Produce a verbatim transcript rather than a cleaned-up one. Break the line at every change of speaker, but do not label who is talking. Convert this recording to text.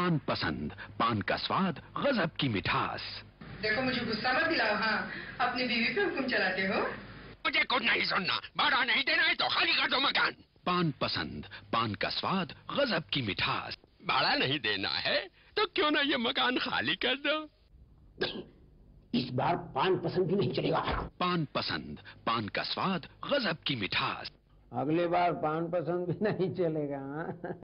पान पसंद, पान का स्वाद, गजब की मिठास।
देखो मुझे गुस्सा मत दिलाओ। हाँ, अपनी बीवी पे हुक्म चलाते हो।
मुझे कुछ नहीं सुनना, भाड़ा नहीं देना है तो खाली कर दो मकान।
पान पसंद, पान का स्वाद, गजब की मिठास।
भाड़ा नहीं देना है तो क्यों ना ये मकान खाली कर दो।
इस बार पान पसंद भी नहीं चलेगा।
पान पसंद, पान का स्वाद, गजब की मिठास।
अगली बार पान पसंद भी नहीं चलेगा।